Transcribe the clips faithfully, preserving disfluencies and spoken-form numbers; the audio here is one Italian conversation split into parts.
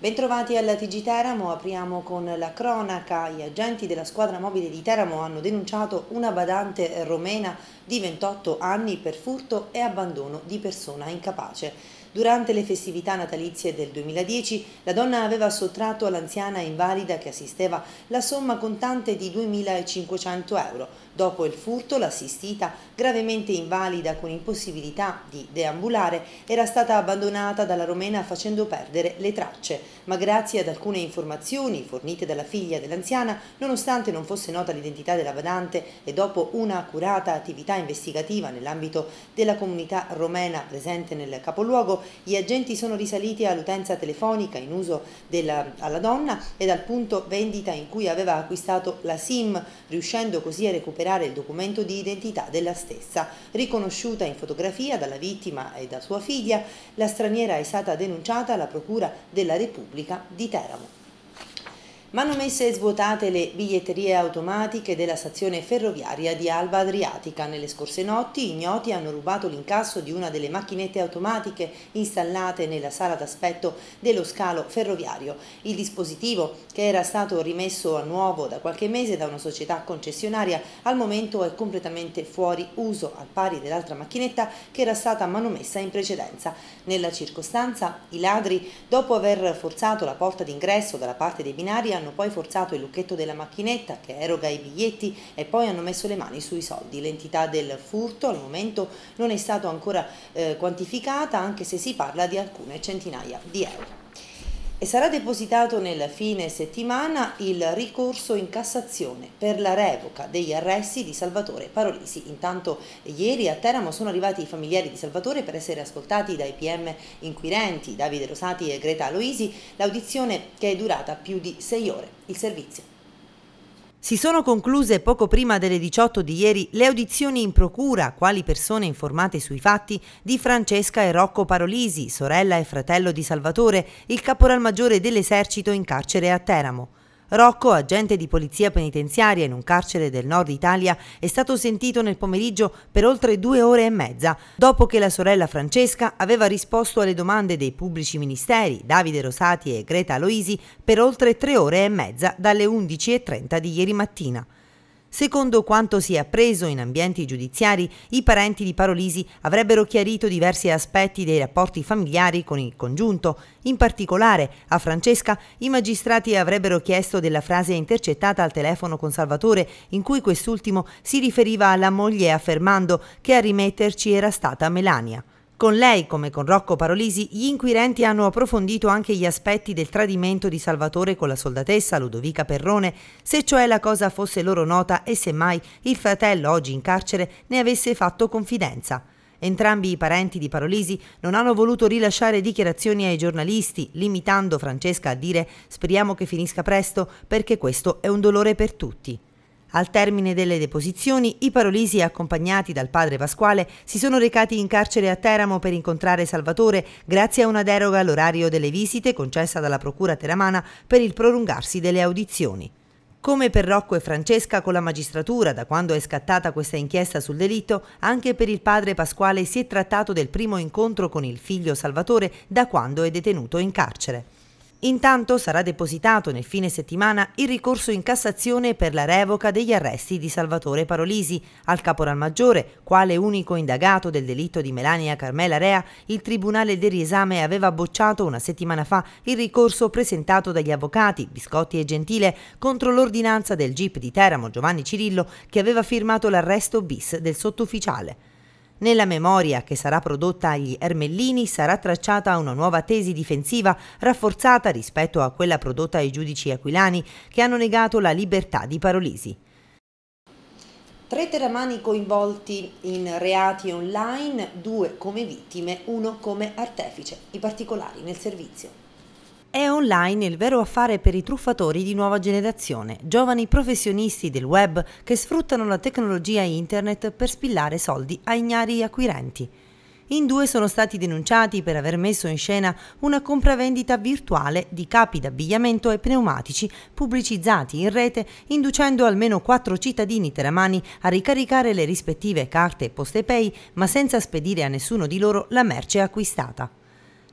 Bentrovati alla T G Teramo, apriamo con la cronaca. Gli agenti della squadra mobile di Teramo hanno denunciato una badante romena di ventotto anni per furto e abbandono di persona incapace. Durante le festività natalizie del duemiladieci la donna aveva sottratto all'anziana invalida che assisteva la somma contante di duemilacinquecento euro. Dopo il furto l'assistita, gravemente invalida con impossibilità di deambulare, era stata abbandonata dalla romena facendo perdere le tracce, ma grazie ad alcune informazioni fornite dalla figlia dell'anziana, nonostante non fosse nota l'identità della badante e dopo una accurata attività investigativa nell'ambito della comunità romena presente nel capoluogo, gli agenti sono risaliti all'utenza telefonica in uso della, alla donna e dal punto vendita in cui aveva acquistato la SIM, riuscendo così a recuperare il documento di identità della stessa. Riconosciuta in fotografia dalla vittima e da sua figlia, la straniera è stata denunciata alla Procura della Repubblica di Teramo. Manomesse e svuotate le biglietterie automatiche della stazione ferroviaria di Alba Adriatica. Nelle scorse notti ignoti hanno rubato l'incasso di una delle macchinette automatiche installate nella sala d'aspetto dello scalo ferroviario. Il dispositivo, che era stato rimesso a nuovo da qualche mese da una società concessionaria, al momento è completamente fuori uso, al pari dell'altra macchinetta che era stata manomessa in precedenza. Nella circostanza, i ladri, dopo aver forzato la porta d'ingresso dalla parte dei binari, hanno poi forzato il lucchetto della macchinetta che eroga i biglietti e poi hanno messo le mani sui soldi. L'entità del furto al momento non è stata ancora eh, quantificata, anche se si parla di alcune centinaia di euro. E sarà depositato nel fine settimana il ricorso in Cassazione per la revoca degli arresti di Salvatore Parolisi. Intanto ieri a Teramo sono arrivati i familiari di Salvatore per essere ascoltati dai P M inquirenti Davide Rosati e Greta Aloisi, l'audizione che è durata più di sei ore. Il servizio. Si sono concluse poco prima delle diciotto di ieri le audizioni in procura, quali persone informate sui fatti, di Francesca e Rocco Parolisi, sorella e fratello di Salvatore, il caporalmaggiore dell'esercito in carcere a Teramo. Rocco, agente di polizia penitenziaria in un carcere del nord Italia, è stato sentito nel pomeriggio per oltre due ore e mezza, dopo che la sorella Francesca aveva risposto alle domande dei pubblici ministeri, Davide Rosati e Greta Aloisi, per oltre tre ore e mezza dalle undici e trenta di ieri mattina. Secondo quanto si è appreso in ambienti giudiziari, i parenti di Parolisi avrebbero chiarito diversi aspetti dei rapporti familiari con il congiunto. In particolare, a Francesca, i magistrati avrebbero chiesto della frase intercettata al telefono con Salvatore, in cui quest'ultimo si riferiva alla moglie affermando che a rimetterci era stata Melania. Con lei, come con Rocco Parolisi, gli inquirenti hanno approfondito anche gli aspetti del tradimento di Salvatore con la soldatessa Ludovica Perrone, se cioè la cosa fosse loro nota e semmai il fratello, oggi in carcere, ne avesse fatto confidenza. Entrambi i parenti di Parolisi non hanno voluto rilasciare dichiarazioni ai giornalisti, limitando Francesca a dire «speriamo che finisca presto perché questo è un dolore per tutti». Al termine delle deposizioni, i Parolisi, accompagnati dal padre Pasquale, si sono recati in carcere a Teramo per incontrare Salvatore grazie a una deroga all'orario delle visite concessa dalla Procura teramana per il prolungarsi delle audizioni. Come per Rocco e Francesca con la magistratura, da quando è scattata questa inchiesta sul delitto, anche per il padre Pasquale si è trattato del primo incontro con il figlio Salvatore da quando è detenuto in carcere. Intanto sarà depositato nel fine settimana il ricorso in Cassazione per la revoca degli arresti di Salvatore Parolisi. Al caporalmaggiore, quale unico indagato del delitto di Melania Carmela Rea, il Tribunale del Riesame aveva bocciato una settimana fa il ricorso presentato dagli avvocati Biscotti e Gentile contro l'ordinanza del G I P di Teramo Giovanni Cirillo che aveva firmato l'arresto bis del sottufficiale. Nella memoria che sarà prodotta agli Ermellini sarà tracciata una nuova tesi difensiva rafforzata rispetto a quella prodotta ai giudici aquilani che hanno negato la libertà di Parolisi. Tre teramani coinvolti in reati online, due come vittime, uno come artefice. I particolari nel servizio. È online il vero affare per i truffatori di nuova generazione, giovani professionisti del web che sfruttano la tecnologia internet per spillare soldi a ignari acquirenti. In due sono stati denunciati per aver messo in scena una compravendita virtuale di capi d'abbigliamento e pneumatici pubblicizzati in rete, inducendo almeno quattro cittadini teramani a ricaricare le rispettive carte PostePay, ma senza spedire a nessuno di loro la merce acquistata.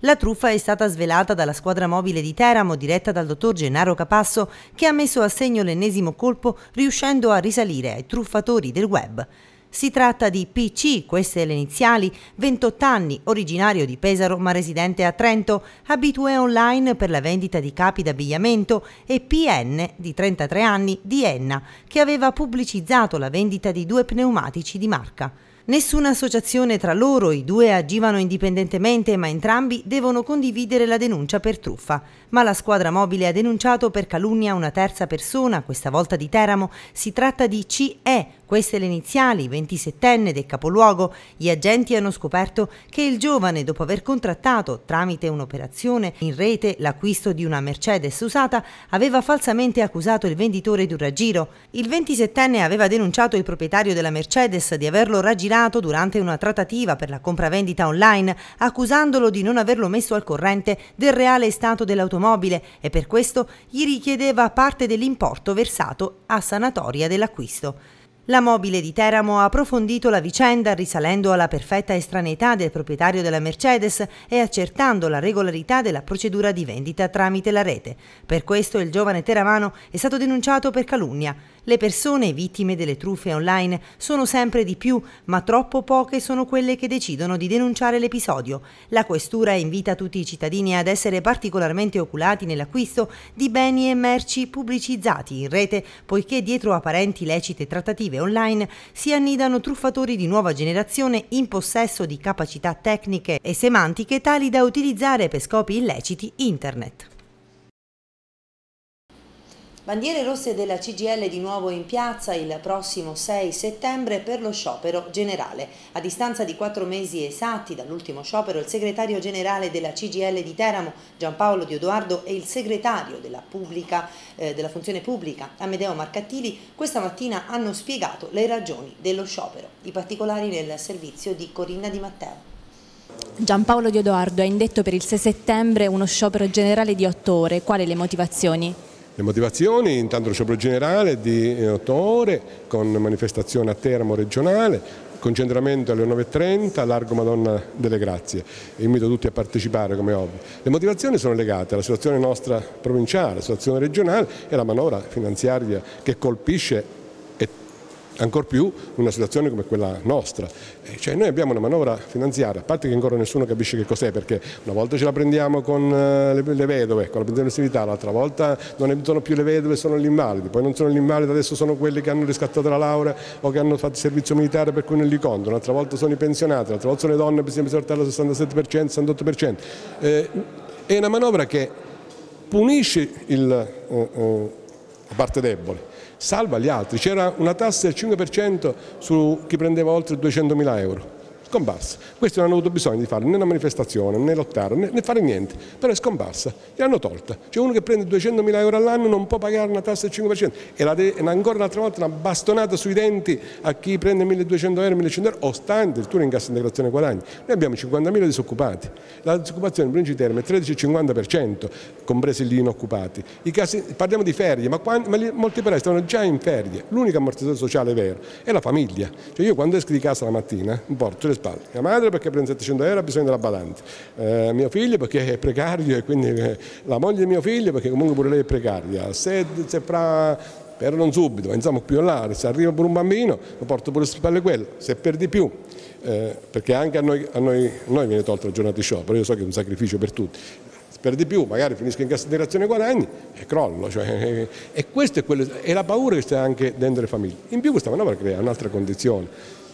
La truffa è stata svelata dalla squadra mobile di Teramo, diretta dal dottor Gennaro Capasso, che ha messo a segno l'ennesimo colpo, riuscendo a risalire ai truffatori del web. Si tratta di P C, queste le iniziali, ventotto anni, originario di Pesaro ma residente a Trento, abitué online per la vendita di capi d'abbigliamento, e P N, di trentatré anni, di Enna, che aveva pubblicizzato la vendita di due pneumatici di marca. Nessuna associazione tra loro, i due agivano indipendentemente, ma entrambi devono condividere la denuncia per truffa. Ma la squadra mobile ha denunciato per calunnia una terza persona, questa volta di Teramo. Si tratta di C E, queste le iniziali, ventisettenne del capoluogo. Gli agenti hanno scoperto che il giovane, dopo aver contrattato tramite un'operazione in rete l'acquisto di una Mercedes usata, aveva falsamente accusato il venditore di un raggiro. Il ventisettenne aveva denunciato il proprietario della Mercedes di averlo raggirato durante una trattativa per la compravendita online, accusandolo di non averlo messo al corrente del reale stato dell'automobile, e per questo gli richiedeva parte dell'importo versato a sanatoria dell'acquisto. La mobile di Teramo ha approfondito la vicenda risalendo alla perfetta estraneità del proprietario della Mercedes e accertando la regolarità della procedura di vendita tramite la rete. Per questo il giovane teramano è stato denunciato per calunnia. Le persone vittime delle truffe online sono sempre di più, ma troppo poche sono quelle che decidono di denunciare l'episodio. La questura invita tutti i cittadini ad essere particolarmente oculati nell'acquisto di beni e merci pubblicizzati in rete, poiché dietro apparenti lecite trattative online si annidano truffatori di nuova generazione in possesso di capacità tecniche e semantiche tali da utilizzare per scopi illeciti internet. Bandiere rosse della C G I L di nuovo in piazza il prossimo sei settembre per lo sciopero generale. A distanza di quattro mesi esatti dall'ultimo sciopero, il segretario generale della C G I L di Teramo, Giampaolo Diodoardo, e il segretario della, pubblica, eh, della funzione pubblica, Amedeo Marcattili, questa mattina hanno spiegato le ragioni dello sciopero. I particolari nel servizio di Corinna Di Matteo. Giampaolo Diodoardo ha indetto per il sei settembre uno sciopero generale di otto ore. Quali le motivazioni? Le motivazioni, intanto lo sciopero generale di otto ore con manifestazione a Teramo regionale, concentramento alle nove e trenta, Largo Madonna delle Grazie. Invito tutti a partecipare, come ovvio. Le motivazioni sono legate alla situazione nostra provinciale, alla situazione regionale e alla manovra finanziaria che colpisce ancor più una situazione come quella nostra. Cioè noi abbiamo una manovra finanziaria, a parte che ancora nessuno capisce che cos'è, perché una volta ce la prendiamo con le, le vedove, con la pensione anzianità, l'altra volta non sono più le vedove, sono gli invalidi, poi non sono gli invalidi, adesso sono quelli che hanno riscattato la laurea o che hanno fatto servizio militare per cui non li contano, un'altra volta sono i pensionati, l'altra volta sono le donne, per esempio, al sessantasette per cento, sessantotto per cento. Eh, è una manovra che punisce il, eh, eh, la parte debole, salva gli altri. C'era una tassa del cinque per cento su chi prendeva oltre duecentomila euro, scomparsa. Questi non hanno avuto bisogno di fare né una manifestazione, né lottare, né, né fare niente, però è scomparsa, l'hanno tolta. C'è uno che prende duecentomila euro all'anno non può pagare una tassa del cinque per cento e, la de- e ancora un'altra volta una bastonata sui denti a chi prende milleduecento euro, millecento euro o sta addirittura in cassa integrazione guadagni. Noi abbiamo cinquantamila disoccupati, la disoccupazione in provincia di Teramo è tredici virgola cinquanta per cento, compresi gli inoccupati. I casi, parliamo di ferie, ma, quando, ma li, molti paesi stanno già in ferie. L'unico ammortizzatore sociale vero è la famiglia. Cioè io quando esco di casa la mattina mi porto le spalle mia madre perché prende settecento euro e ha bisogno della badante, eh, mio figlio perché è precario e quindi eh, la moglie di mio figlio perché comunque pure lei è precaria. Se, se fra, per non subito, ma insomma più in là, se arriva pure un bambino lo porto pure sulle spalle quello, se per di più, eh, perché anche a noi, a, noi, a noi viene tolta la giornata di sciopero, io so che è un sacrificio per tutti. Per di più, magari finisco in cassa integrazione guadagni e crollo. Cioè, e, e questa è, quello, è la paura che sta anche dentro le famiglie. In più questa manovra crea un'altra condizione.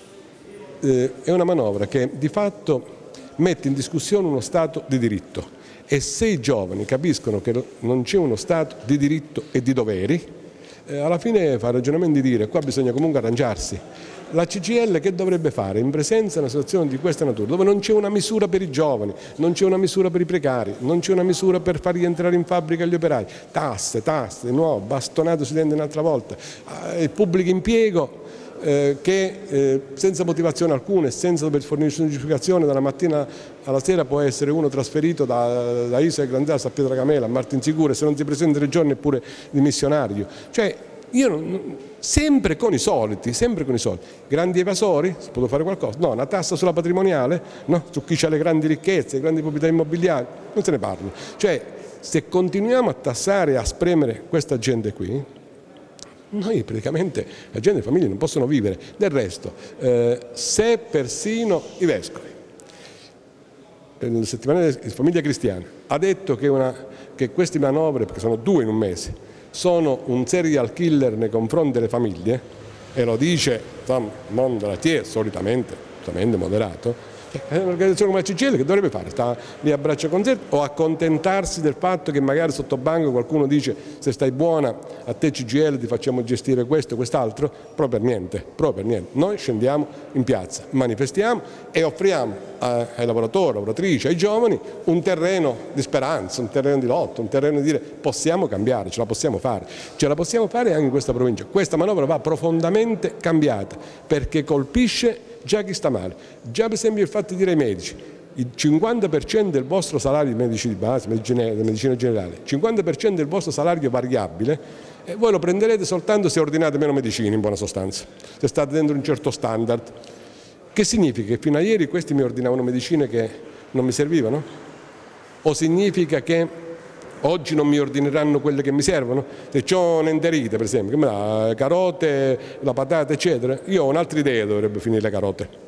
Eh, è una manovra che di fatto mette in discussione uno Stato di diritto e se i giovani capiscono che non c'è uno Stato di diritto e di doveri, eh, alla fine fa ragionamento di dire qua bisogna comunque arrangiarsi. La C G I L che dovrebbe fare in presenza di una situazione di questa natura, dove non c'è una misura per i giovani, non c'è una misura per i precari, non c'è una misura per far rientrare in fabbrica gli operai, tasse, tasse, di nuovo, bastonato si tende un'altra volta, il pubblico impiego eh, che eh, senza motivazione alcuna e senza dover fornirci una giustificazione dalla mattina alla sera può essere uno trasferito da, da Isola Grandassa a Pietracamela, a Martinsicuro, se non si presenta tre giorni è pure dimissionario. Cioè, io non, sempre con i soliti, sempre con i soliti. Grandi evasori? Si può fare qualcosa? No, una tassa sulla patrimoniale? No, su chi ha le grandi ricchezze, le grandi proprietà immobiliari? Non se ne parla. Cioè, se continuiamo a tassare e a spremere questa gente qui, noi praticamente, la gente e le famiglie non possono vivere. Del resto, eh, se persino i vescovi, il settimanale Famiglia Cristiana, ha detto che, una, che queste manovre, perché sono due in un mese, sono un serial killer nei confronti delle famiglie, e lo dice insomma, il mondo della Chiesa, solitamente, solitamente moderato, è un'organizzazione come la C G I L che dovrebbe fare? Sta lì a braccia conserte o accontentarsi del fatto che magari sotto banco qualcuno dice se stai buona a te C G I L ti facciamo gestire questo e quest'altro? Proprio per niente, proprio per niente. Noi scendiamo in piazza, manifestiamo e offriamo ai lavoratori, lavoratrici, ai giovani un terreno di speranza, un terreno di lotta, un terreno di dire possiamo cambiare, ce la possiamo fare, ce la possiamo fare anche in questa provincia. Questa manovra va profondamente cambiata perché colpisce già chi sta male. Già per esempio il fatto di dire ai medici, il cinquanta per cento del vostro salario di medici di base, medicina generale, il cinquanta per cento del vostro salario variabile, e voi lo prenderete soltanto se ordinate meno medicine in buona sostanza, se state dentro un certo standard. Che significa? Che fino a ieri questi mi ordinavano medicine che non mi servivano? O significa che oggi non mi ordineranno quelle che mi servono? Se ho un'enterite per esempio, che mi dà carote, la patata eccetera, io ho un'altra idea dove dovrebbe finire le carote.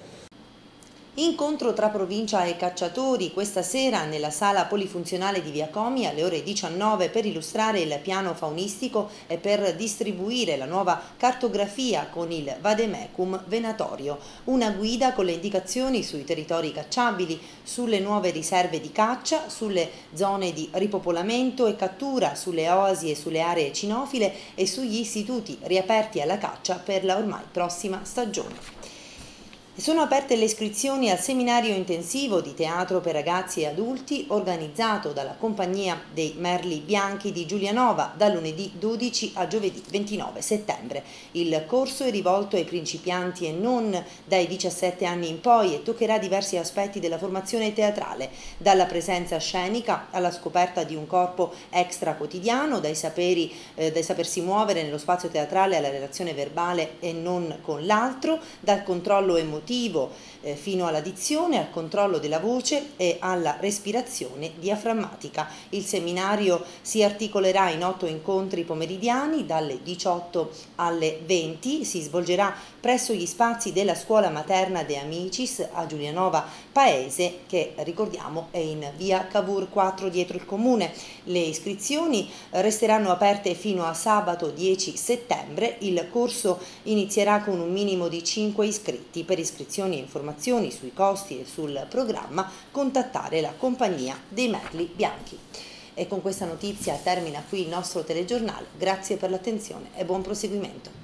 Incontro tra provincia e cacciatori questa sera nella sala polifunzionale di Via Comi alle ore diciannove per illustrare il piano faunistico e per distribuire la nuova cartografia con il Vademecum Venatorio, una guida con le indicazioni sui territori cacciabili, sulle nuove riserve di caccia, sulle zone di ripopolamento e cattura, sulle oasi e sulle aree cinofile e sugli istituti riaperti alla caccia per la ormai prossima stagione. Sono aperte le iscrizioni al seminario intensivo di teatro per ragazzi e adulti organizzato dalla Compagnia dei Merli Bianchi di Giulianova da lunedì dodici a giovedì ventinove settembre. Il corso è rivolto ai principianti e non dai diciassette anni in poi e toccherà diversi aspetti della formazione teatrale, dalla presenza scenica alla scoperta di un corpo extra quotidiano, dai, saperi, eh, dai sapersi muovere nello spazio teatrale alla relazione verbale e non con l'altro, dal controllo emotivo eh, fino alla dizione, al controllo della voce e alla respirazione diaframmatica. Il seminario si articolerà in otto incontri pomeridiani dalle diciotto alle venti, si svolgerà presso gli spazi della scuola materna De Amicis a Giulianova Paese, che ricordiamo è in via Cavour quattro dietro il comune. Le iscrizioni resteranno aperte fino a sabato dieci settembre. Il corso inizierà con un minimo di cinque iscritti. Per iscrizioni e informazioni sui costi e sul programma contattare la Compagnia dei Merli Bianchi. E con questa notizia termina qui il nostro telegiornale. Grazie per l'attenzione e buon proseguimento.